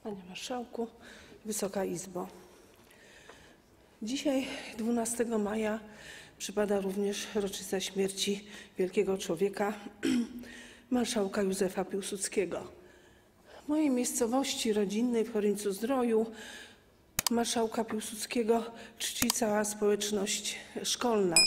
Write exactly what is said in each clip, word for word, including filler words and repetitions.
Panie Marszałku, Wysoka Izbo. Dzisiaj, dwunastego maja, przypada również rocznica śmierci wielkiego człowieka, marszałka Józefa Piłsudskiego. W mojej miejscowości rodzinnej w Choryńcu-Zdroju marszałka Piłsudskiego czci cała społeczność szkolna.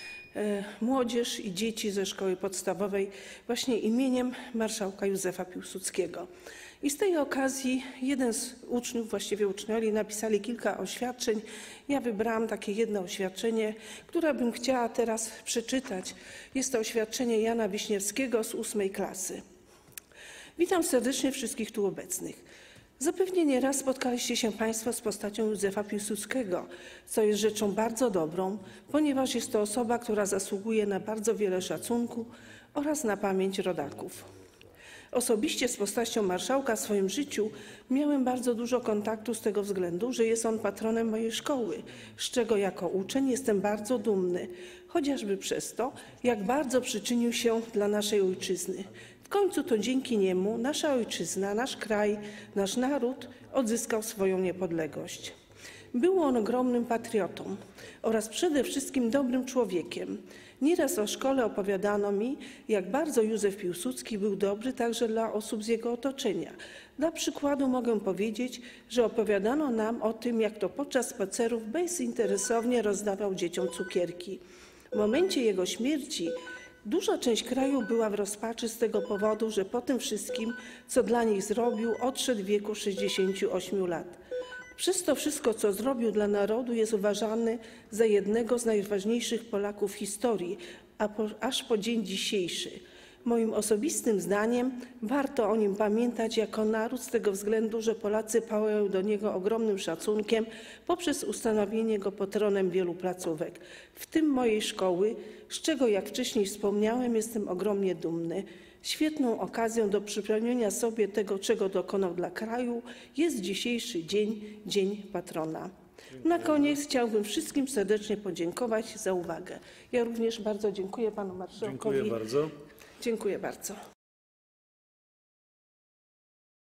Młodzież i dzieci ze szkoły podstawowej właśnie imieniem marszałka Józefa Piłsudskiego. I z tej okazji jeden z uczniów, właściwie uczniowie, napisali kilka oświadczeń. Ja wybrałam takie jedno oświadczenie, które bym chciała teraz przeczytać. Jest to oświadczenie Jana Wiśniewskiego z ósmej klasy. Witam serdecznie wszystkich tu obecnych. Zapewne nieraz spotkaliście się Państwo z postacią Józefa Piłsudskiego, co jest rzeczą bardzo dobrą, ponieważ jest to osoba, która zasługuje na bardzo wiele szacunku oraz na pamięć rodaków. Osobiście z postacią marszałka w swoim życiu miałem bardzo dużo kontaktu z tego względu, że jest on patronem mojej szkoły, z czego jako uczeń jestem bardzo dumny, chociażby przez to, jak bardzo przyczynił się dla naszej ojczyzny. W końcu to dzięki niemu nasza ojczyzna, nasz kraj, nasz naród odzyskał swoją niepodległość. Był on ogromnym patriotą oraz przede wszystkim dobrym człowiekiem. Nieraz o szkole opowiadano mi, jak bardzo Józef Piłsudski był dobry także dla osób z jego otoczenia. Dla przykładu mogę powiedzieć, że opowiadano nam o tym, jak to podczas spacerów bezinteresownie rozdawał dzieciom cukierki. W momencie jego śmierci duża część kraju była w rozpaczy z tego powodu, że po tym wszystkim, co dla nich zrobił, odszedł w wieku sześćdziesięciu ośmiu lat. Przez to wszystko, co zrobił dla narodu, jest uważany za jednego z najważniejszych Polaków w historii, a po, aż po dzień dzisiejszy. Moim osobistym zdaniem warto o nim pamiętać jako naród z tego względu, że Polacy pałają do niego ogromnym szacunkiem poprzez ustanowienie go patronem wielu placówek, w tym mojej szkoły, z czego, jak wcześniej wspomniałem, jestem ogromnie dumny. Świetną okazją do przypomnienia sobie tego, czego dokonał dla kraju, jest dzisiejszy dzień, Dzień Patrona. Na koniec chciałbym wszystkim serdecznie podziękować za uwagę. Ja również bardzo dziękuję panu marszałkowi. Dziękuję bardzo. Dziękuję bardzo.